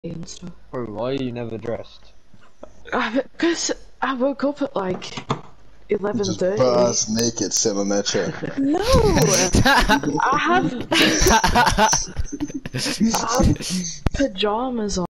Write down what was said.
and stuff. Bro, why are you never dressed? Because I woke up at like Just 11:30. butt naked sitting on that chair. No, I have pajamas on.